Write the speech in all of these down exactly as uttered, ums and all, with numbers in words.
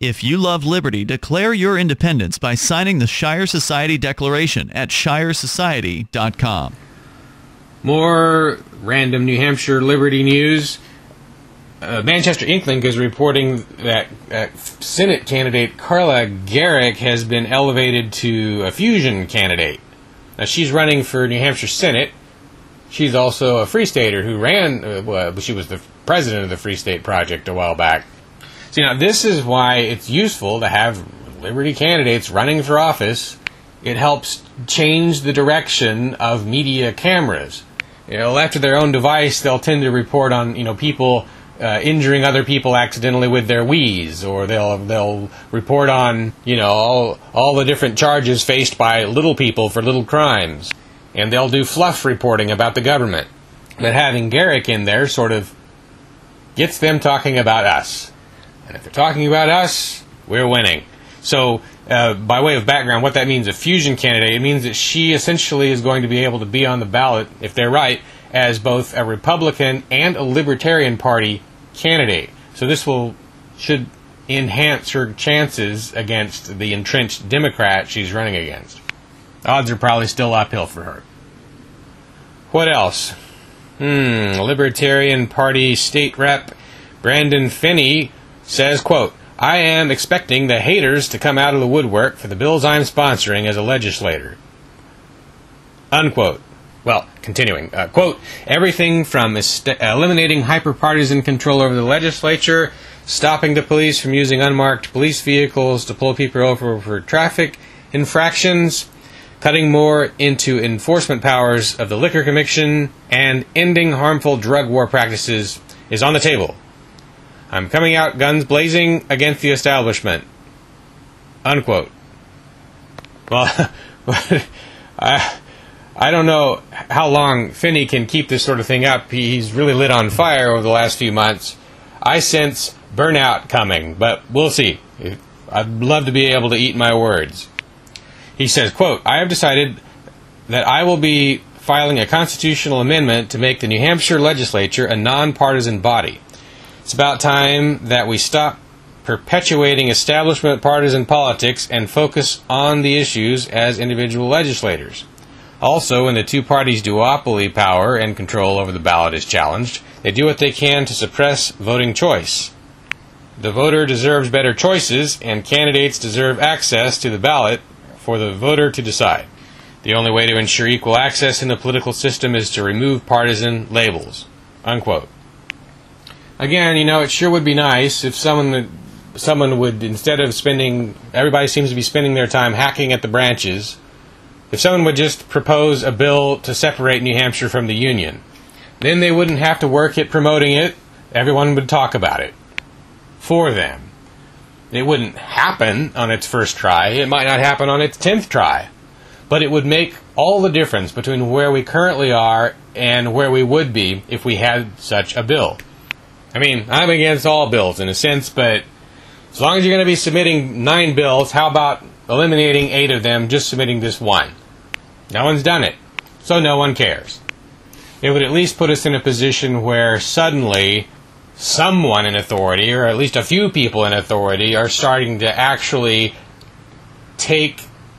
If you love liberty, declare your independence by signing the Shire Society Declaration at shire society dot com. More random New Hampshire liberty news. Uh, Manchester Inkling is reporting that uh, Senate candidate Carla Gericke has been elevated to a fusion candidate. Now, she's running for New Hampshire Senate. She's also a Free Stater who ran, uh, well, she was the president of the Free State Project a while back. So, now, this is why it's useful to have liberty candidates running for office. It helps change the direction of media cameras. You know, left to their own device, they'll tend to report on, you know, people uh, injuring other people accidentally with their wheeze, or they'll they'll report on, you know, all, all the different charges faced by little people for little crimes, and they'll do fluff reporting about the government. But having Gericke in there sort of gets them talking about us, and if they're talking about us, we're winning. So, uh, by way of background, what that means, a fusion candidate, it means that she essentially is going to be able to be on the ballot, if they're right, as both a Republican and a Libertarian Party candidate. So this will should enhance her chances against the entrenched Democrat she's running against. Odds are probably still uphill for her. What else? Hmm, Libertarian Party State Rep Brandon Finney says, quote, "I am expecting the haters to come out of the woodwork for the bills I'm sponsoring as a legislator." Unquote. Well, continuing, uh, quote, "Everything from est- eliminating hyper-partisan control over the legislature, stopping the police from using unmarked police vehicles to pull people over for traffic infractions, cutting more into enforcement powers of the Liquor Commission, and ending harmful drug war practices is on the table. I'm coming out guns blazing against the establishment." Unquote. Well, I, I don't know how long Finney can keep this sort of thing up. He's really lit on fire over the last few months. I sense burnout coming, but we'll see. I'd love to be able to eat my words. He says, quote, "I have decided that I will be filing a constitutional amendment to make the New Hampshire legislature a nonpartisan body. It's about time that we stop perpetuating establishment partisan politics and focus on the issues as individual legislators. Also, when the two parties' duopoly power and control over the ballot is challenged, they do what they can to suppress voting choice. The voter deserves better choices, and candidates deserve access to the ballot for the voter to decide. The only way to ensure equal access in the political system is to remove partisan labels." Unquote. Again, you know, it sure would be nice if someone would, someone would, instead of spending, everybody seems to be spending their time hacking at the branches, if someone would just propose a bill to separate New Hampshire from the Union. Then they wouldn't have to work at promoting it. Everyone would talk about it for them. It wouldn't happen on its first try. It might not happen on its tenth try. But it would make all the difference between where we currently are and where we would be if we had such a bill. I mean, I'm against all bills in a sense, but as long as you're going to be submitting nine bills, how about eliminating eight of them, just submitting this one? No one's done it, so no one cares. It would at least put us in a position where suddenly someone in authority, or at least a few people in authority, are starting to actually take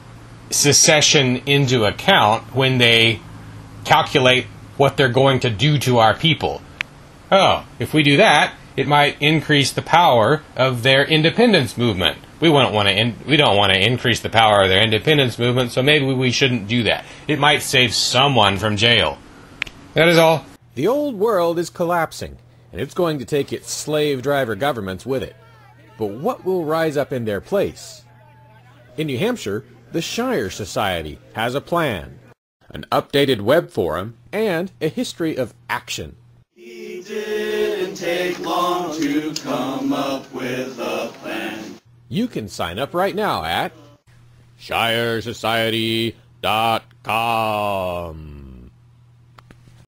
secession into account when they calculate what they're going to do to our people. Oh, if we do that, it might increase the power of their independence movement. We won't want to. In, we don't want to increase the power of their independence movement, so maybe we shouldn't do that. It might save someone from jail. That is all. The old world is collapsing, and it's going to take its slave driver governments with it. But what will rise up in their place? In New Hampshire, the Shire Society has a plan, an updated web forum, and a history of action. It didn't take long to come up with a plan. You can sign up right now at shire society dot com.